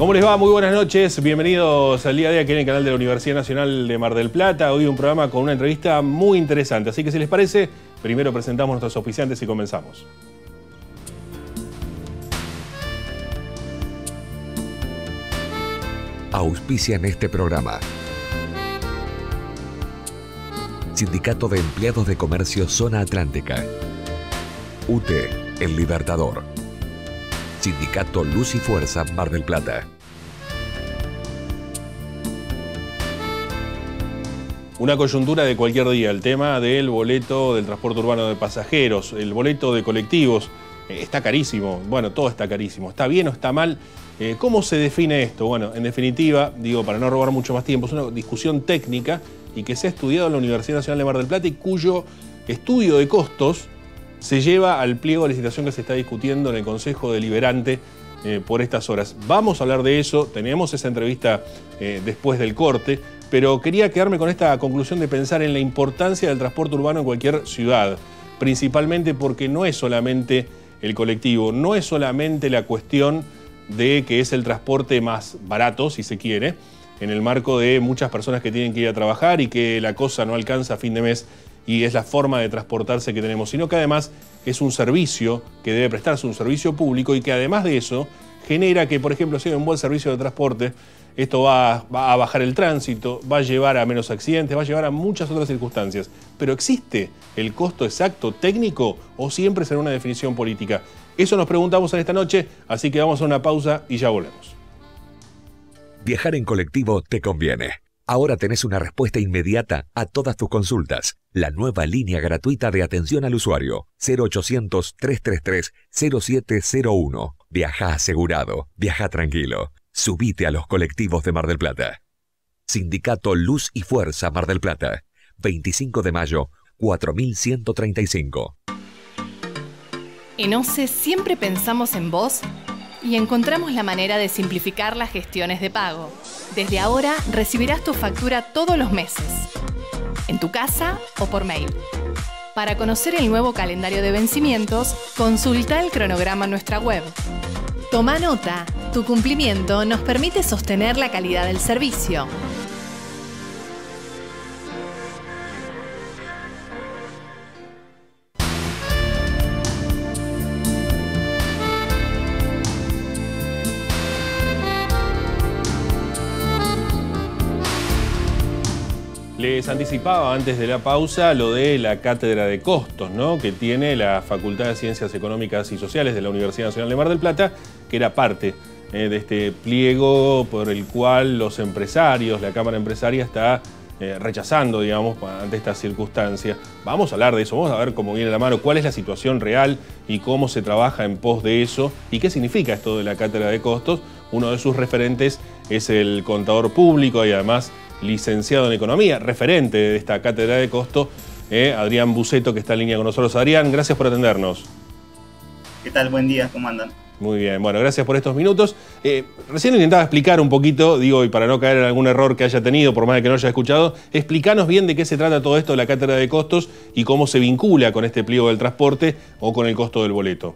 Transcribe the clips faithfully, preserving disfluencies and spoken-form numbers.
¿Cómo les va? Muy buenas noches. Bienvenidos al día a día aquí en el canal de la Universidad Nacional de Mar del Plata. Hoy un programa con una entrevista muy interesante. Así que si les parece, primero presentamos a nuestros auspiciantes y comenzamos. Auspician este programa. Sindicato de Empleados de Comercio Zona Atlántica. U T E, El Libertador. Sindicato Luz y Fuerza, Mar del Plata. Una coyuntura de cualquier día, el tema del boleto del transporte urbano de pasajeros, el boleto de colectivos, eh, está carísimo. Bueno, todo está carísimo. ¿Está bien o está mal? Eh, ¿Cómo se define esto? Bueno, en definitiva, digo, para no robar mucho más tiempo, es una discusión técnica y que se ha estudiado en la Universidad Nacional de Mar del Plata y cuyo estudio de costos se lleva al pliego de licitación que se está discutiendo en el Consejo Deliberante eh, por estas horas. Vamos a hablar de eso, tenemos esa entrevista eh, después del corte, pero quería quedarme con esta conclusión de pensar en la importancia del transporte urbano en cualquier ciudad, principalmente porque no es solamente el colectivo, no es solamente la cuestión de que es el transporte más barato, si se quiere, en el marco de muchas personas que tienen que ir a trabajar y que la cosa no alcanza a fin de mes y es la forma de transportarse que tenemos, sino que además es un servicio que debe prestarse, un servicio público y que además de eso genera que, por ejemplo, si hay un buen servicio de transporte, esto va, va a bajar el tránsito, va a llevar a menos accidentes, va a llevar a muchas otras circunstancias. Pero ¿existe el costo exacto técnico o siempre será una definición política? Eso nos preguntamos en esta noche, así que vamos a una pausa y ya volvemos. Viajar en colectivo te conviene. Ahora tenés una respuesta inmediata a todas tus consultas. La nueva línea gratuita de atención al usuario. cero ochocientos, trescientos treinta y tres, cero siete cero uno. Viaja asegurado. Viaja tranquilo. Subite a los colectivos de Mar del Plata. Sindicato Luz y Fuerza Mar del Plata. veinticinco de mayo, cuatro mil ciento treinta y cinco. En O C E siempre pensamos en vos y encontramos la manera de simplificar las gestiones de pago. Desde ahora recibirás tu factura todos los meses, en tu casa o por mail. Para conocer el nuevo calendario de vencimientos, consulta el cronograma en nuestra web. Toma nota, tu cumplimiento nos permite sostener la calidad del servicio. Les anticipaba antes de la pausa lo de la cátedra de costos, ¿no?, que tiene la Facultad de Ciencias Económicas y Sociales de la Universidad Nacional de Mar del Plata, que era parte eh, de este pliego por el cual los empresarios, la Cámara Empresaria está eh, rechazando, digamos, ante esta circunstancia. Vamos a hablar de eso, vamos a ver cómo viene la mano, cuál es la situación real y cómo se trabaja en pos de eso y qué significa esto de la cátedra de costos. Uno de sus referentes es el contador público y además licenciado en Economía, referente de esta cátedra de costo, eh, Adrián Buceto, que está en línea con nosotros. Adrián, gracias por atendernos. ¿Qué tal? Buen día, ¿cómo andan? Muy bien, bueno, gracias por estos minutos. Eh, recién intentaba explicar un poquito, digo, y para no caer en algún error que haya tenido, por más de que no haya escuchado, explicanos bien de qué se trata todo esto de la cátedra de costos y cómo se vincula con este pliego del transporte o con el costo del boleto.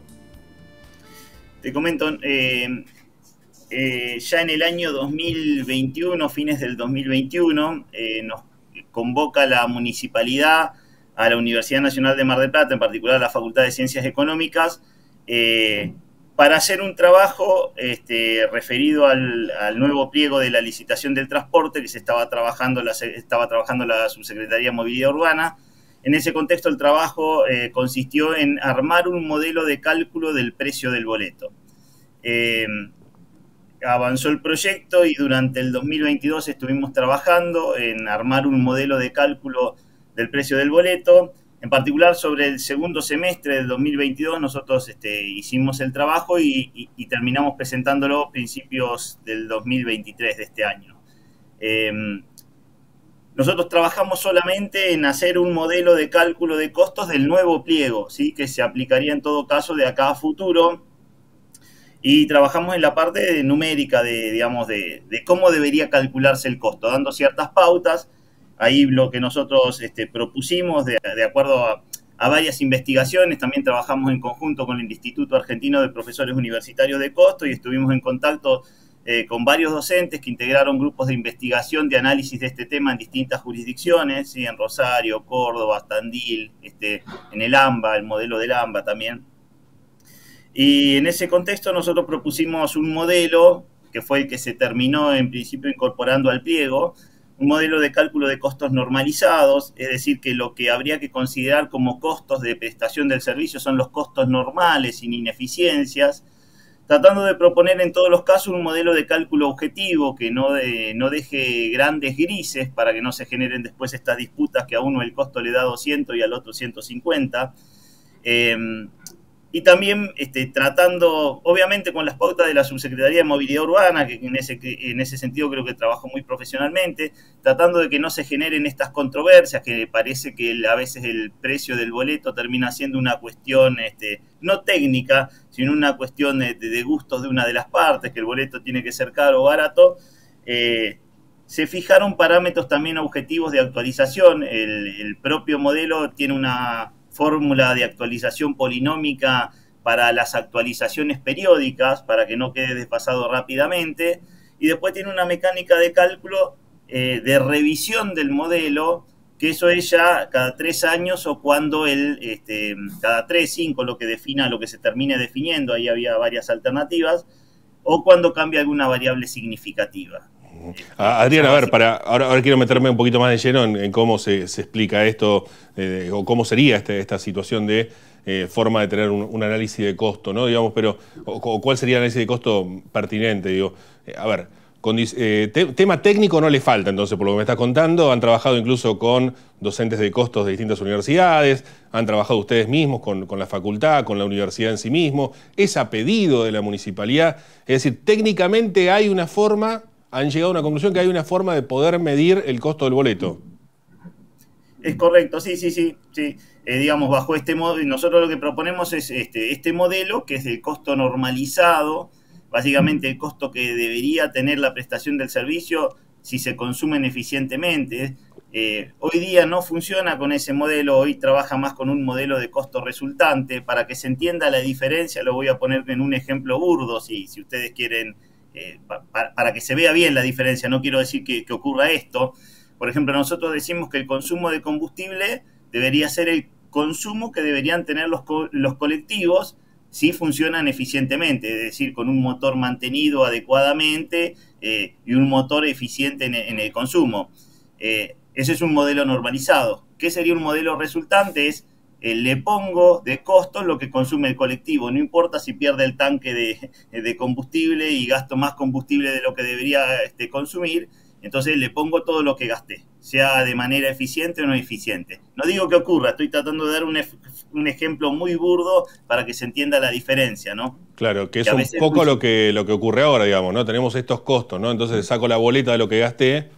Te comento, eh, eh, ya en el año dos mil veintiuno, fines del dos mil veintiuno, eh, nos convoca la municipalidad a la Universidad Nacional de Mar del Plata, en particular a la Facultad de Ciencias Económicas, eh, para hacer un trabajo este, referido al, al nuevo pliego de la licitación del transporte que se estaba trabajando la, estaba trabajando la Subsecretaría de Movilidad Urbana. En ese contexto, el trabajo eh, consistió en armar un modelo de cálculo del precio del boleto. Eh, avanzó el proyecto y durante el dos mil veintidós estuvimos trabajando en armar un modelo de cálculo del precio del boleto. En particular, sobre el segundo semestre del dos mil veintidós, nosotros este, hicimos el trabajo y, y, y terminamos presentándolo a principios del dos mil veintitrés de este año. Eh, nosotros trabajamos solamente en hacer un modelo de cálculo de costos del nuevo pliego, ¿sí?, que se aplicaría en todo caso de acá a futuro. Y trabajamos en la parte de numérica, de, digamos, de, de cómo debería calcularse el costo, dando ciertas pautas. Ahí lo que nosotros este, propusimos, de, de acuerdo a, a varias investigaciones, también trabajamos en conjunto con el Instituto Argentino de Profesores Universitarios de Costo y estuvimos en contacto eh, con varios docentes que integraron grupos de investigación de análisis de este tema en distintas jurisdicciones, ¿sí? En Rosario, Córdoba, Tandil, este, en el AMBA, el modelo del AMBA también. Y en ese contexto nosotros propusimos un modelo que fue el que se terminó en principio incorporando al pliego, un modelo de cálculo de costos normalizados, es decir, que lo que habría que considerar como costos de prestación del servicio son los costos normales, sin ineficiencias, tratando de proponer en todos los casos un modelo de cálculo objetivo que no, de, no deje grandes grises para que no se generen después estas disputas que a uno el costo le da doscientos y al otro ciento cincuenta. Eh, Y también este, tratando, obviamente, con las pautas de la Subsecretaría de Movilidad Urbana, que en ese, en ese sentido creo que trabajó muy profesionalmente, tratando de que no se generen estas controversias, que parece que a veces el precio del boleto termina siendo una cuestión este, no técnica, sino una cuestión de, de gustos de una de las partes, que el boleto tiene que ser caro o barato. Eh, se fijaron parámetros también objetivos de actualización. El, el propio modelo tiene una fórmula de actualización polinómica para las actualizaciones periódicas, para que no quede desfasado rápidamente, y después tiene una mecánica de cálculo eh, de revisión del modelo, que eso es ya cada tres años o cuando el, este, cada tres, cinco, lo que defina, lo que se termine definiendo, ahí había varias alternativas, o cuando cambia alguna variable significativa. Ah, Adrián, a ver, para, ahora, ahora quiero meterme un poquito más de lleno en, en cómo se, se explica esto, eh, o cómo sería este, esta situación de eh, forma de tener un, un análisis de costo, ¿no? Digamos, pero, o, o cuál sería el análisis de costo pertinente, digo. Eh, a ver, con, eh, te, tema técnico no le falta, entonces, por lo que me estás contando, han trabajado incluso con docentes de costos de distintas universidades, han trabajado ustedes mismos con, con la facultad, con la universidad en sí mismo, es a pedido de la municipalidad, es decir, técnicamente hay una forma... han llegado a una conclusión que hay una forma de poder medir el costo del boleto. Es correcto, sí, sí, sí. sí. Eh, digamos, bajo este modelo, nosotros lo que proponemos es este, este modelo, que es el costo normalizado, básicamente el costo que debería tener la prestación del servicio si se consumen eficientemente. Eh, hoy día no funciona con ese modelo, hoy trabaja más con un modelo de costo resultante. Para que se entienda la diferencia, lo voy a poner en un ejemplo burdo, si, si ustedes quieren... Eh, para, para que se vea bien la diferencia, no quiero decir que, que ocurra esto. Por ejemplo, nosotros decimos que el consumo de combustible debería ser el consumo que deberían tener los, co los colectivos si funcionan eficientemente, es decir, con un motor mantenido adecuadamente eh, y un motor eficiente en, en el consumo. Eh, ese es un modelo normalizado. ¿Qué sería un modelo resultante? Es Eh, le pongo de costos lo que consume el colectivo, no importa si pierde el tanque de, de combustible y gasto más combustible de lo que debería este, consumir, entonces le pongo todo lo que gasté, sea de manera eficiente o no eficiente. No digo que ocurra, estoy tratando de dar un, un ejemplo muy burdo para que se entienda la diferencia, ¿no? Claro, que es un poco lo que, lo que ocurre ahora, digamos, ¿no? Tenemos estos costos, ¿no? Entonces saco la boleta de lo que gasté,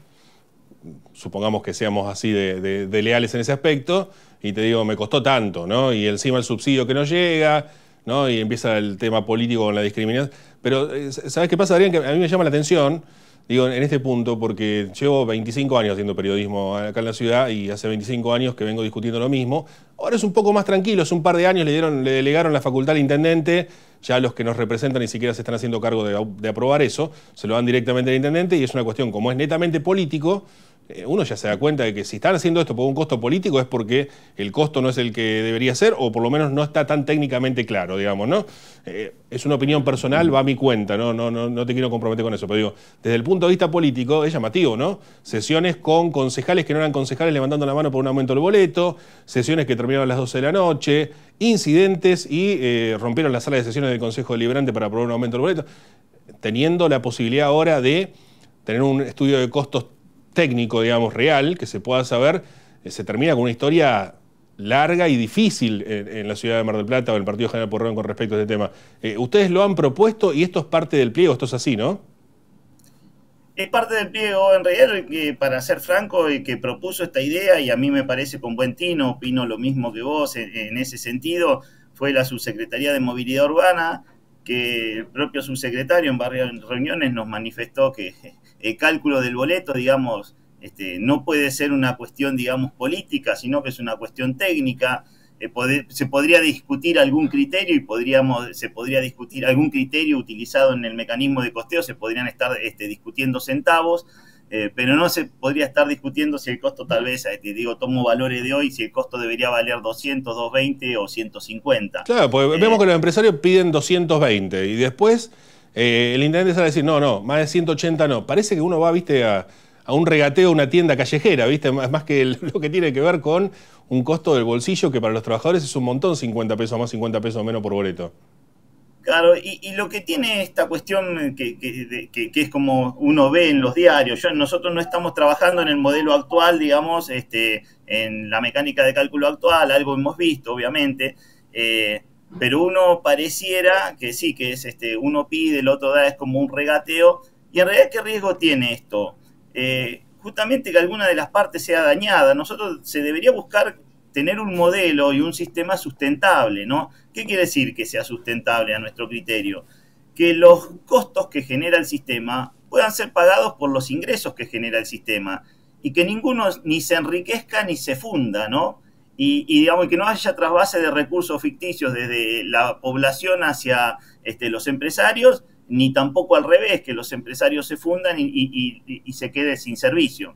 supongamos que seamos así de, de, de leales en ese aspecto, y te digo, me costó tanto, ¿no? Y encima el subsidio que no llega, ¿no? Y empieza el tema político con la discriminación. Pero, ¿sabes qué pasa, Adrián? Que a mí me llama la atención, digo, en este punto, porque llevo veinticinco años haciendo periodismo acá en la ciudad y hace veinticinco años que vengo discutiendo lo mismo. Ahora es un poco más tranquilo, hace un par de años le, dieron, le delegaron la facultad al intendente, ya los que nos representan ni siquiera se están haciendo cargo de, de aprobar eso, se lo dan directamente al intendente y es una cuestión, como es netamente político, uno ya se da cuenta de que si están haciendo esto por un costo político es porque el costo no es el que debería ser o por lo menos no está tan técnicamente claro, digamos, ¿no? Eh, es una opinión personal, va a mi cuenta, ¿no? No, no, no te quiero comprometer con eso, pero digo, desde el punto de vista político es llamativo, ¿no? Sesiones con concejales que no eran concejales levantando la mano por un aumento del boleto, sesiones que terminaron a las doce de la noche, incidentes y eh, rompieron la sala de sesiones del Consejo Deliberante para aprobar un aumento del boleto, teniendo la posibilidad ahora de tener un estudio de costos técnico, digamos, real, que se pueda saber, eh, se termina con una historia larga y difícil en, en la ciudad de Mar del Plata o en el Partido General Pueyrredón con respecto a este tema. Eh, ustedes lo han propuesto y esto es parte del pliego, esto es así, ¿no? Es parte del pliego, en realidad, que, para ser franco, el que propuso esta idea, y a mí me parece con buen tino, opino lo mismo que vos en, en ese sentido, fue la Subsecretaría de Movilidad Urbana, que el propio subsecretario en varias reuniones nos manifestó que el cálculo del boleto, digamos, este, no puede ser una cuestión, digamos, política, sino que es una cuestión técnica. eh, poder, se podría discutir algún criterio y podríamos, se podría discutir algún criterio utilizado en el mecanismo de costeo, se podrían estar este, discutiendo centavos, eh, pero no se podría estar discutiendo si el costo tal vez, te digo, tomo valores de hoy, si el costo debería valer doscientos, doscientos veinte o ciento cincuenta. Claro, porque eh, vemos que los empresarios piden doscientos veinte y después eh, el intendente sale a decir, no, no, más de ciento ochenta no. Parece que uno va, viste, a, a un regateo, a una tienda callejera, viste, más, más que el, lo que tiene que ver con un costo del bolsillo que para los trabajadores es un montón, cincuenta pesos más, cincuenta pesos menos por boleto. Claro, y, y lo que tiene esta cuestión que, que, que, que es como uno ve en los diarios, yo, nosotros no estamos trabajando en el modelo actual, digamos, este, en la mecánica de cálculo actual, algo hemos visto, obviamente, eh, pero uno pareciera que sí, que es este, uno pide, el otro da, es como un regateo, y en realidad, ¿qué riesgo tiene esto? Eh, justamente que alguna de las partes sea dañada. Nosotros se debería buscar tener un modelo y un sistema sustentable, ¿no? ¿Qué quiere decir que sea sustentable a nuestro criterio? Que los costos que genera el sistema puedan ser pagados por los ingresos que genera el sistema y que ninguno ni se enriquezca ni se funda, ¿no? Y, y digamos, que no haya trasvase de recursos ficticios desde la población hacia este, los empresarios, ni tampoco al revés, que los empresarios se fundan y, y, y, y se quede sin servicio.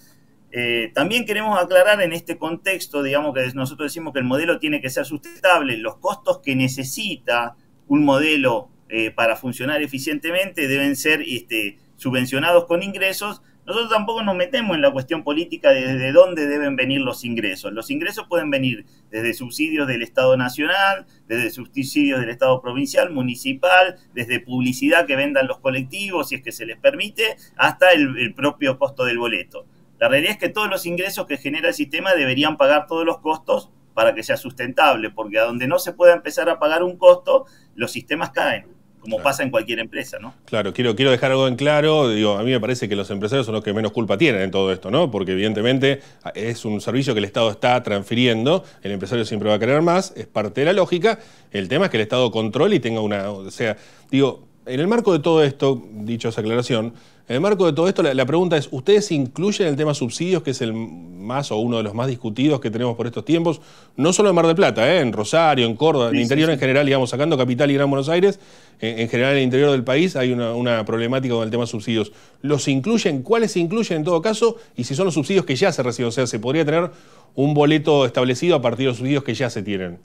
Eh, también queremos aclarar en este contexto, digamos que nosotros decimos que el modelo tiene que ser sustentable, los costos que necesita un modelo eh, para funcionar eficientemente deben ser este, subvencionados con ingresos. Nosotros tampoco nos metemos en la cuestión política de desde dónde deben venir los ingresos. Los ingresos pueden venir desde subsidios del Estado Nacional, desde subsidios del Estado Provincial, Municipal, desde publicidad que vendan los colectivos, si es que se les permite, hasta el, el propio costo del boleto. La realidad es que todos los ingresos que genera el sistema deberían pagar todos los costos para que sea sustentable, porque a donde no se pueda empezar a pagar un costo, los sistemas caen, como claro. pasa en cualquier empresa, ¿no? Claro, quiero, quiero dejar algo en claro. Digo, a mí me parece que los empresarios son los que menos culpa tienen en todo esto, ¿no? Porque evidentemente es un servicio que el Estado está transfiriendo, el empresario siempre va a querer más, es parte de la lógica. El tema es que el Estado controle y tenga una... O sea, digo, en el marco de todo esto, dicho esa aclaración, en el marco de todo esto, la, la pregunta es, ¿ustedes incluyen el tema subsidios, que es el más o uno de los más discutidos que tenemos por estos tiempos? No solo en Mar del Plata, ¿eh? En Rosario, en Córdoba, sí, en el interior sí, sí. en general, digamos, sacando Capital y Gran Buenos Aires, en, en general en el interior del país hay una, una problemática con el tema subsidios. ¿Los incluyen? ¿Cuáles se incluyen en todo caso? Y si son los subsidios que ya se reciben, o sea, ¿se podría tener un boleto establecido a partir de los subsidios que ya se tienen?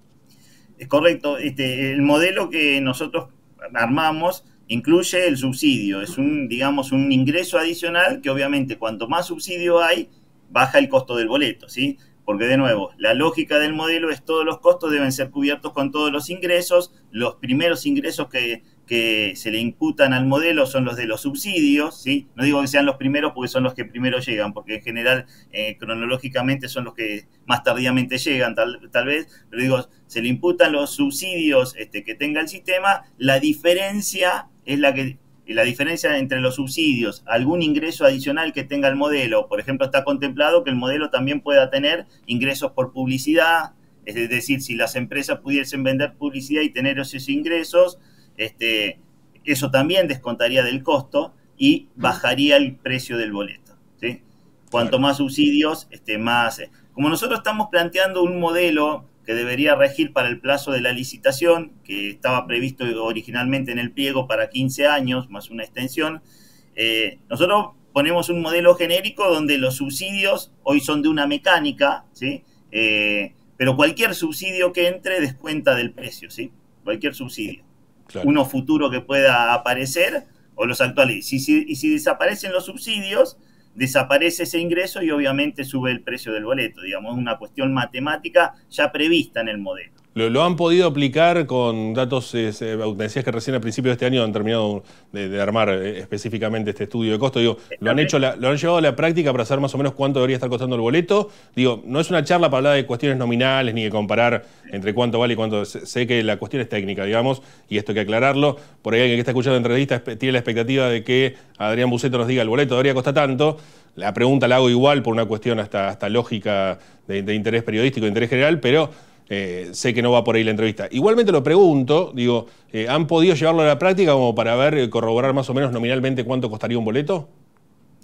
Es correcto. Este, el modelo que nosotros armamos incluye el subsidio, es un, digamos, un ingreso adicional que obviamente cuanto más subsidio hay, baja el costo del boleto, ¿sí? Porque de nuevo, la lógica del modelo es todos los costos deben ser cubiertos con todos los ingresos, los primeros ingresos que, que se le imputan al modelo son los de los subsidios, ¿sí? No digo que sean los primeros porque son los que primero llegan, porque en general, eh, cronológicamente son los que más tardíamente llegan, tal, tal vez, pero digo, se le imputan los subsidios este, que tenga el sistema, la diferencia es la que... la diferencia entre los subsidios, algún ingreso adicional que tenga el modelo. Por ejemplo, está contemplado que el modelo también pueda tener ingresos por publicidad, es decir, si las empresas pudiesen vender publicidad y tener esos ingresos, este, eso también descontaría del costo y bajaría el precio del boleto, ¿sí? Cuanto más subsidios, este, más... Como nosotros estamos planteando un modelo que debería regir para el plazo de la licitación, que estaba previsto originalmente en el pliego para quince años, más una extensión. Eh, nosotros ponemos un modelo genérico donde los subsidios hoy son de una mecánica, ¿sí? Eh, pero cualquier subsidio que entre descuenta del precio, ¿sí? Cualquier subsidio. Claro. Uno futuro que pueda aparecer o los actuales. Si, si, y si desaparecen los subsidios, desaparece ese ingreso y obviamente sube el precio del boleto. Digamos, es una cuestión matemática ya prevista en el modelo. ¿Lo, lo han podido aplicar con datos, eh, decías que recién al principio de este año han terminado de, de armar eh, específicamente este estudio de costo? Digo, ¿lo han, hecho la, ¿lo han llevado a la práctica para saber más o menos cuánto debería estar costando el boleto? Digo, no es una charla para hablar de cuestiones nominales ni de comparar entre cuánto vale y cuánto... Sé que la cuestión es técnica, digamos, y esto hay que aclararlo. Por ahí alguien que está escuchando la entrevista tiene la expectativa de que Adrián Buceto nos diga el boleto debería costar tanto. La pregunta la hago igual por una cuestión hasta, hasta lógica de, de interés periodístico, de interés general, pero eh, sé que no va por ahí la entrevista. Igualmente lo pregunto, digo, eh, ¿han podido llevarlo a la práctica como para ver, corroborar más o menos nominalmente cuánto costaría un boleto?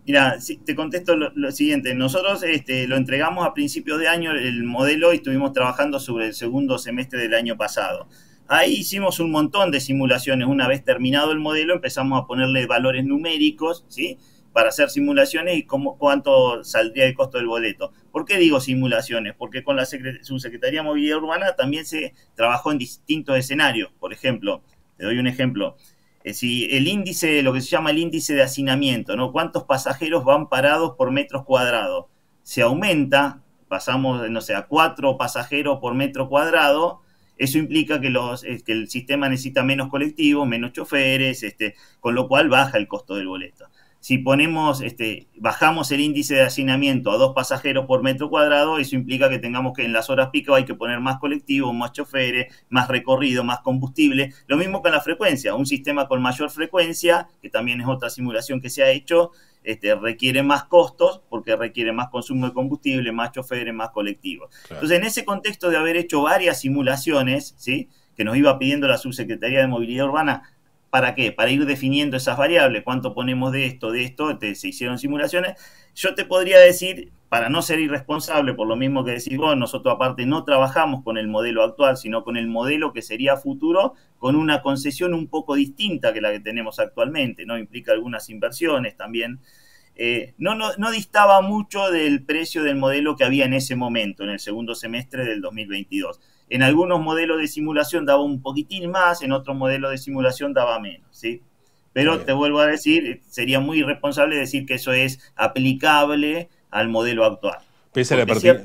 Mira, sí, te contesto lo, lo siguiente. Nosotros este, lo entregamos a principios de año el modelo y estuvimos trabajando sobre el segundo semestre del año pasado. Ahí hicimos un montón de simulaciones. Una vez terminado el modelo empezamos a ponerle valores numéricos, ¿sí?, para hacer simulaciones y cómo, cuánto saldría el costo del boleto. ¿Por qué digo simulaciones? Porque con la Subsecretaría de Movilidad Urbana también se trabajó en distintos escenarios. Por ejemplo, te doy un ejemplo. Eh, si el índice, lo que se llama el índice de hacinamiento, ¿no? ¿Cuántos pasajeros van parados por metros cuadrados? Se aumenta, pasamos, no sé, a cuatro pasajeros por metro cuadrado. Eso implica que, los, que el sistema necesita menos colectivos, menos choferes, este, con lo cual baja el costo del boleto. Si ponemos, este, bajamos el índice de hacinamiento a dos pasajeros por metro cuadrado, eso implica que tengamos que en las horas pico hay que poner más colectivos, más choferes, más recorrido, más combustible. Lo mismo con la frecuencia. Un sistema con mayor frecuencia, que también es otra simulación que se ha hecho, este, requiere más costos porque requiere más consumo de combustible, más choferes, más colectivos. Claro. Entonces, en ese contexto de haber hecho varias simulaciones, ¿sí?, que nos iba pidiendo la Subsecretaría de Movilidad Urbana, ¿para qué? Para ir definiendo esas variables, cuánto ponemos de esto, de esto, te, se hicieron simulaciones. Yo te podría decir, para no ser irresponsable, por lo mismo que decís vos, nosotros aparte no trabajamos con el modelo actual, sino con el modelo que sería futuro, con una concesión un poco distinta que la que tenemos actualmente, ¿no? Implica algunas inversiones también. Eh, no, no, no distaba mucho del precio del modelo que había en ese momento, en el segundo semestre del dos mil veintidós. En algunos modelos de simulación daba un poquitín más, en otros modelos de simulación daba menos, ¿sí? Pero te vuelvo a decir, sería muy irresponsable decir que eso es aplicable al modelo actual. Pese a la pertinencia,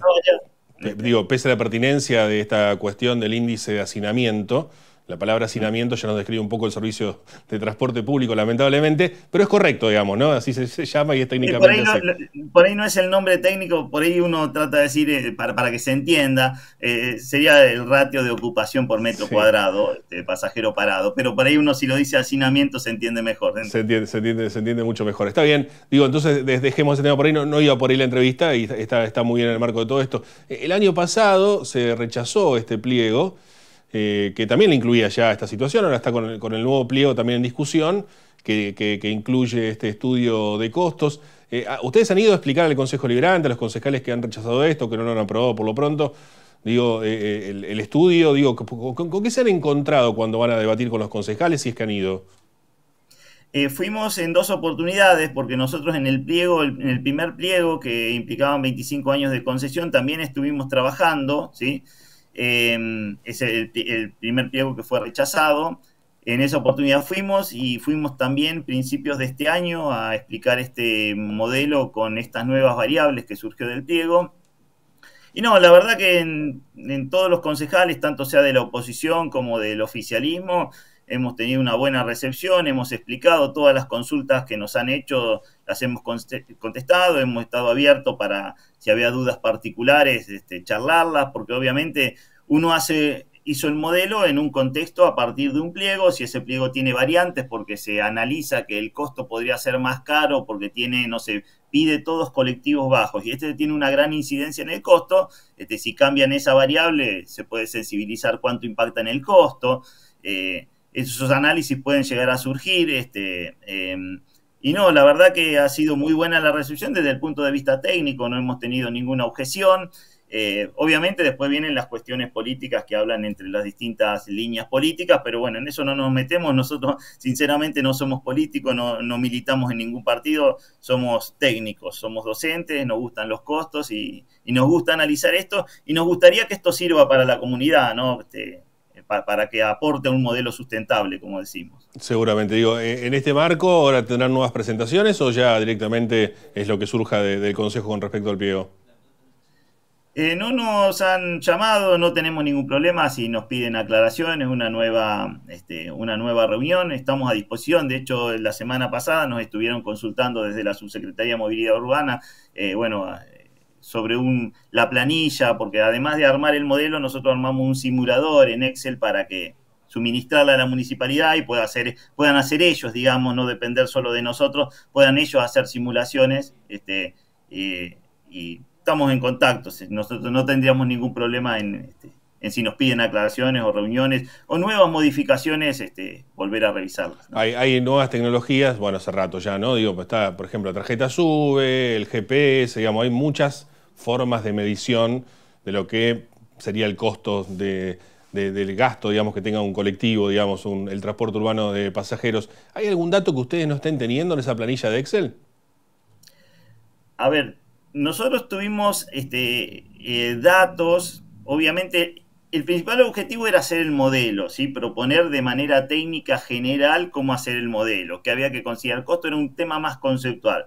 digo, pese a la pertinencia de esta cuestión del índice de hacinamiento, la palabra hacinamiento ya nos describe un poco el servicio de transporte público, lamentablemente, pero es correcto, digamos, ¿no? Así se, se llama y es técnicamente por, ahí no, así. por ahí no es el nombre técnico, por ahí uno trata de decir, eh, para, para que se entienda, eh, sería el ratio de ocupación por metro sí. cuadrado, este, pasajero parado, pero por ahí uno si lo dice hacinamiento se entiende mejor. Se entiende, se entiende, se entiende mucho mejor. Está bien, digo, entonces dejemos ese tema por ahí, no, no iba por ahí la entrevista y está, está muy bien en el marco de todo esto. El año pasado se rechazó este pliego, Eh, que también le incluía ya esta situación, ahora está con el, con el nuevo pliego también en discusión, que, que, que incluye este estudio de costos. Eh, ¿Ustedes han ido a explicar al Consejo Liberante, a los concejales que han rechazado esto, que no lo han aprobado por lo pronto, digo, eh, el, el estudio, digo, ¿con, con, ¿con qué se han encontrado cuando van a debatir con los concejales si es que han ido? Eh, fuimos en dos oportunidades, porque nosotros en el pliego, en el primer pliego, que implicaban veinticinco años de concesión, también estuvimos trabajando, ¿sí? Eh, es el, el primer pliego que fue rechazado. En esa oportunidad fuimos y fuimos también principios de este año a explicar este modelo con estas nuevas variables que surgió del pliego. Y no, la verdad que en, en todos los concejales, tanto sea de la oposición como del oficialismo, hemos tenido una buena recepción, hemos explicado todas las consultas que nos han hecho, las hemos contestado, hemos estado abiertos para, si había dudas particulares, este, charlarlas, porque obviamente uno hace, hizo el modelo en un contexto a partir de un pliego, si ese pliego tiene variantes porque se analiza que el costo podría ser más caro, porque tiene, no sé, pide todos colectivos bajos, y este tiene una gran incidencia en el costo, este, si cambian esa variable se puede sensibilizar cuánto impacta en el costo, eh, esos análisis pueden llegar a surgir, este, eh, y no, la verdad que ha sido muy buena la recepción desde el punto de vista técnico, no hemos tenido ninguna objeción. Eh, obviamente después vienen las cuestiones políticas que hablan entre las distintas líneas políticas, pero bueno, en eso no nos metemos, nosotros sinceramente no somos políticos, no, no militamos en ningún partido, somos técnicos, somos docentes, nos gustan los costos y, y nos gusta analizar esto, y nos gustaría que esto sirva para la comunidad, ¿no? Este, para que aporte un modelo sustentable, como decimos. Seguramente, digo, en este marco, ¿ahora tendrán nuevas presentaciones o ya directamente es lo que surja de, del Consejo con respecto al pliego? Eh, no nos han llamado, no tenemos ningún problema si nos piden aclaraciones, una nueva, este, una nueva reunión, estamos a disposición. De hecho, la semana pasada nos estuvieron consultando desde la Subsecretaría de Movilidad Urbana, eh, bueno, sobre un, la planilla, porque además de armar el modelo, nosotros armamos un simulador en Excel para que suministrarla a la municipalidad y pueda hacer, puedan hacer ellos, digamos, no depender solo de nosotros, puedan ellos hacer simulaciones, este, eh, y estamos en contacto, nosotros no tendríamos ningún problema en, este, en si nos piden aclaraciones o reuniones o nuevas modificaciones, este, volver a revisarlas, ¿no? Hay, hay nuevas tecnologías, bueno, hace rato ya, ¿no? Digo, está, por ejemplo, la tarjeta SUBE, el G P S, digamos, hay muchas formas de medición de lo que sería el costo de, de, del gasto, digamos, que tenga un colectivo, digamos, un, el transporte urbano de pasajeros. ¿Hay algún dato que ustedes no estén teniendo en esa planilla de Excel? A ver, nosotros tuvimos este, eh, datos, obviamente. El principal objetivo era hacer el modelo, ¿sí? Proponer de manera técnica general cómo hacer el modelo, que había que considerar costo, era un tema más conceptual.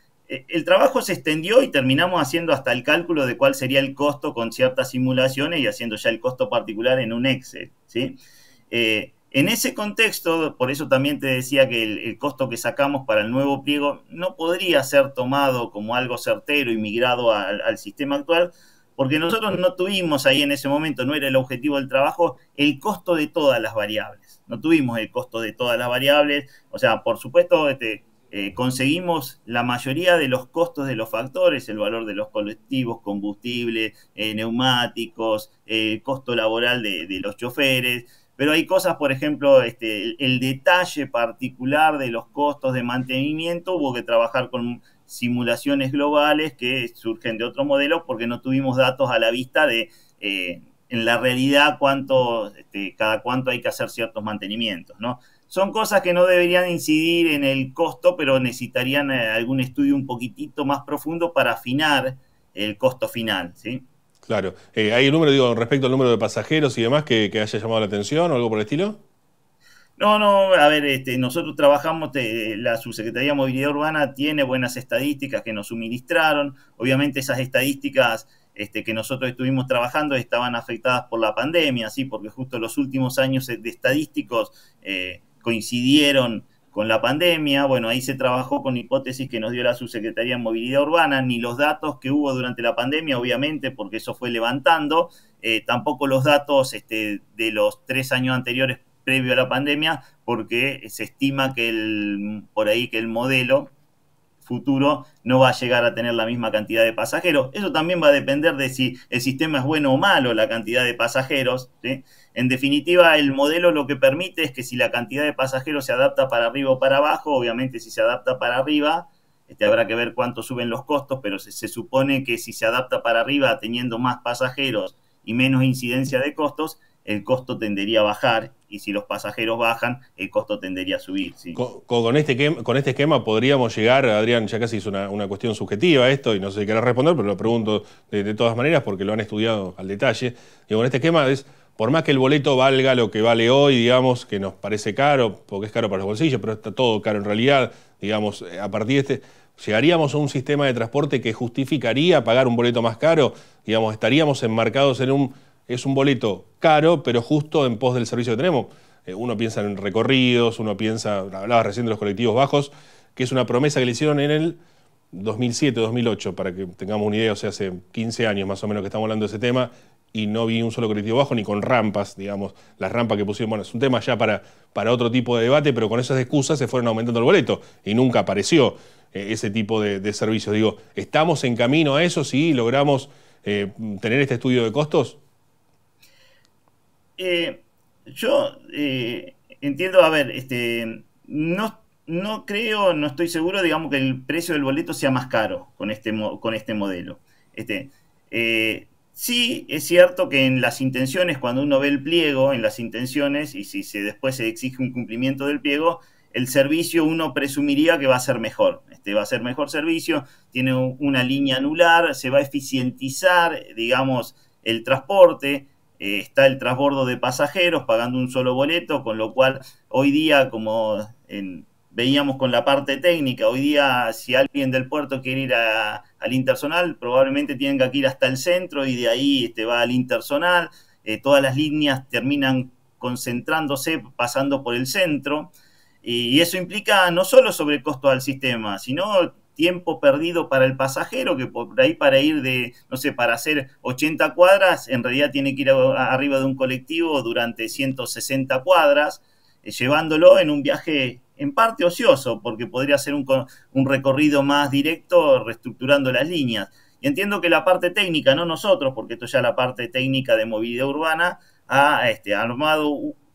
El trabajo se extendió y terminamos haciendo hasta el cálculo de cuál sería el costo con ciertas simulaciones y haciendo ya el costo particular en un Excel, ¿sí? Eh, en ese contexto, por eso también te decía que el, el costo que sacamos para el nuevo pliego no podría ser tomado como algo certero y migrado al, al sistema actual, porque nosotros no tuvimos ahí en ese momento, no era el objetivo del trabajo, el costo de todas las variables. No tuvimos el costo de todas las variables. O sea, por supuesto, este, eh, conseguimos la mayoría de los costos de los factores, el valor de los colectivos, combustible, eh, neumáticos, el eh, costo laboral de, de los choferes. Pero hay cosas, por ejemplo, este, el, el detalle particular de los costos de mantenimiento, hubo que trabajar con simulaciones globales que surgen de otros modelos porque no tuvimos datos a la vista de eh, en la realidad cuánto, este, cada cuánto hay que hacer ciertos mantenimientos, ¿no? Son cosas que no deberían incidir en el costo, pero necesitarían eh, algún estudio un poquitito más profundo para afinar el costo final, ¿sí? Claro. Eh, ¿Hay un número, digo, respecto al número de pasajeros y demás que, que haya llamado la atención o algo por el estilo? No, no, a ver, este, nosotros trabajamos, te, la Subsecretaría de Movilidad Urbana tiene buenas estadísticas que nos suministraron. Obviamente esas estadísticas este, que nosotros estuvimos trabajando estaban afectadas por la pandemia, ¿sí? Porque justo los últimos años de estadísticos eh, coincidieron con la pandemia. Bueno, ahí se trabajó con hipótesis que nos dio la Subsecretaría de Movilidad Urbana, ni los datos que hubo durante la pandemia, obviamente, porque eso fue levantando, eh, tampoco los datos este, de los tres años anteriores previo a la pandemia, porque se estima que el, por ahí que el modelo futuro no va a llegar a tener la misma cantidad de pasajeros. Eso también va a depender de si el sistema es bueno o malo, la cantidad de pasajeros, ¿sí? En definitiva, el modelo lo que permite es que si la cantidad de pasajeros se adapta para arriba o para abajo, obviamente si se adapta para arriba, este, habrá que ver cuánto suben los costos, pero se, se supone que si se adapta para arriba teniendo más pasajeros y menos incidencia de costos, el costo tendería a bajar, y si los pasajeros bajan, el costo tendería a subir, ¿sí? Con, con, este, con este esquema podríamos llegar, Adrián, ya casi es una, una cuestión subjetiva esto, y no sé si querés responder, pero lo pregunto de, de todas maneras porque lo han estudiado al detalle. Digo, con este esquema es, por más que el boleto valga lo que vale hoy, digamos, que nos parece caro, porque es caro para los bolsillos, pero está todo caro en realidad, digamos, a partir de este, llegaríamos a un sistema de transporte que justificaría pagar un boleto más caro, digamos, estaríamos enmarcados en un... Es un boleto caro, pero justo en pos del servicio que tenemos. Eh, uno piensa en recorridos, uno piensa, hablaba recién de los colectivos bajos, que es una promesa que le hicieron en el dos mil siete, dos mil ocho, para que tengamos una idea, o sea, hace quince años más o menos que estamos hablando de ese tema, y no vi un solo colectivo bajo, ni con rampas, digamos, las rampas que pusieron, bueno, es un tema ya para, para otro tipo de debate, pero con esas excusas se fueron aumentando el boleto, y nunca apareció eh, ese tipo de, de servicios. Digo, ¿estamos en camino a eso? ¿Sí logramos eh, tener este estudio de costos? Eh, yo eh, entiendo, a ver, este, no, no creo, no estoy seguro, digamos, que el precio del boleto sea más caro con este, con este modelo. Este, eh, sí, es cierto que en las intenciones, cuando uno ve el pliego, en las intenciones, y si se, después se exige un cumplimiento del pliego, el servicio uno presumiría que va a ser mejor. Este, va a ser mejor servicio, tiene una línea anular, se va a eficientizar, digamos, el transporte. Eh, está el transbordo de pasajeros pagando un solo boleto, con lo cual hoy día, como en, veíamos con la parte técnica, hoy día si alguien del puerto quiere ir a, al interzonal, probablemente tenga que ir hasta el centro y de ahí este, va al interzonal. Eh, todas las líneas terminan concentrándose, pasando por el centro, y, y eso implica no solo sobrecosto al sistema, sino tiempo perdido para el pasajero, que por ahí para ir de, no sé, para hacer ochenta cuadras, en realidad tiene que ir a, a, arriba de un colectivo durante ciento sesenta cuadras, eh, llevándolo en un viaje en parte ocioso, porque podría ser un, un recorrido más directo reestructurando las líneas. Y entiendo que la parte técnica, no nosotros, porque esto ya la parte técnica de movilidad urbana, ha este, armado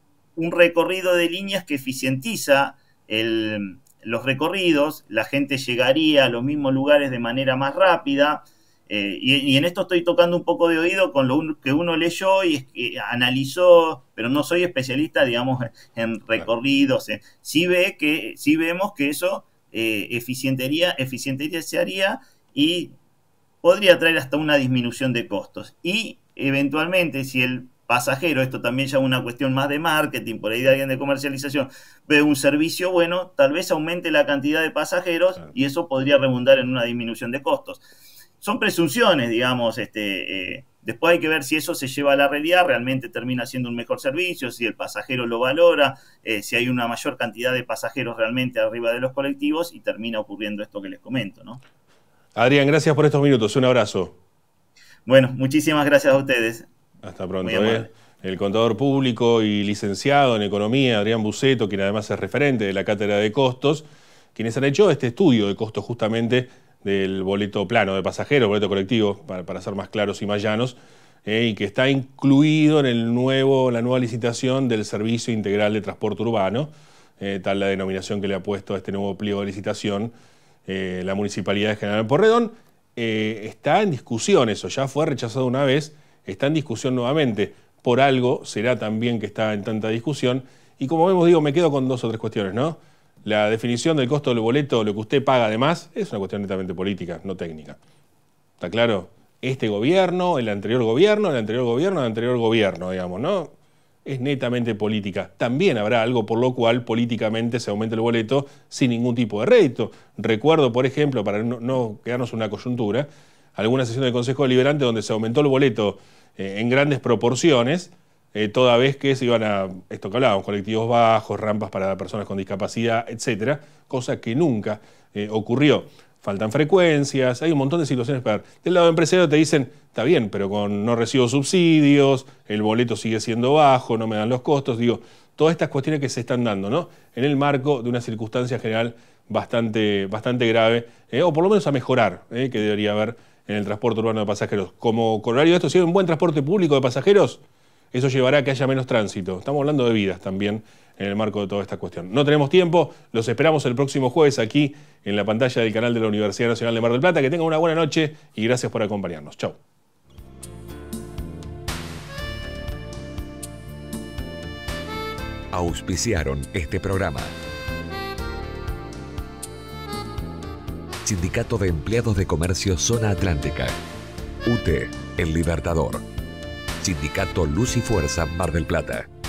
un recorrido de líneas que eficientiza el, los recorridos, la gente llegaría a los mismos lugares de manera más rápida, eh, y, y en esto estoy tocando un poco de oído con lo que uno leyó y eh, analizó, pero no soy especialista, digamos, en recorridos. Eh. Sí, ve que, sí vemos que eso eh, eficientaría, eficientizaría y podría traer hasta una disminución de costos. Y eventualmente, si el pasajero, esto también ya es una cuestión más de marketing, por ahí de alguien de comercialización, ve un servicio bueno, tal vez aumente la cantidad de pasajeros, claro, y eso podría redundar en una disminución de costos. Son presunciones, digamos, este, eh, después hay que ver si eso se lleva a la realidad, realmente termina siendo un mejor servicio, si el pasajero lo valora, eh, si hay una mayor cantidad de pasajeros realmente arriba de los colectivos y termina ocurriendo esto que les comento, ¿no? Adrián, gracias por estos minutos, un abrazo. Bueno, muchísimas gracias a ustedes. Hasta pronto. ¿eh? El contador público y licenciado en Economía, Adrián Buceto, quien además es referente de la Cátedra de Costos, quienes han hecho este estudio de costos justamente del boleto plano de pasajeros, boleto colectivo, para, para ser más claros y más llanos, eh, y que está incluido en el nuevo, la nueva licitación del Servicio Integral de Transporte Urbano, eh, tal la denominación que le ha puesto a este nuevo pliego de licitación eh, la Municipalidad de General Porredón. Eh, está en discusión eso, ya fue rechazado una vez, está en discusión nuevamente. Por algo será también que está en tanta discusión. Y como vemos, digo, me quedo con dos o tres cuestiones, ¿no? La definición del costo del boleto, lo que usted paga además, es una cuestión netamente política, no técnica. ¿Está claro? Este gobierno, el anterior gobierno, el anterior gobierno, el anterior gobierno, digamos, ¿no? Es netamente política. También habrá algo por lo cual políticamente se aumente el boleto sin ningún tipo de rédito. Recuerdo, por ejemplo, para no, no quedarnos en una coyuntura, alguna sesión del Consejo Deliberante donde se aumentó el boleto eh, en grandes proporciones, eh, toda vez que se iban a, esto que hablábamos, colectivos bajos, rampas para personas con discapacidad, etcétera, cosa que nunca eh, ocurrió. Faltan frecuencias, hay un montón de situaciones para... Del lado empresario te dicen, está bien, pero con no recibo subsidios, el boleto sigue siendo bajo, no me dan los costos, digo, todas estas cuestiones que se están dando, ¿no? En el marco de una circunstancia general bastante, bastante grave, eh, o por lo menos a mejorar, eh, que debería haber en el transporte urbano de pasajeros. Como corolario de esto, si hay un buen transporte público de pasajeros, eso llevará a que haya menos tránsito. Estamos hablando de vidas también en el marco de toda esta cuestión. No tenemos tiempo, los esperamos el próximo jueves aquí en la pantalla del canal de la Universidad Nacional de Mar del Plata. Que tengan una buena noche y gracias por acompañarnos. Chau. Auspiciaron este programa. Sindicato de Empleados de Comercio Zona Atlántica. U T E, El Libertador. Sindicato Luz y Fuerza Mar del Plata.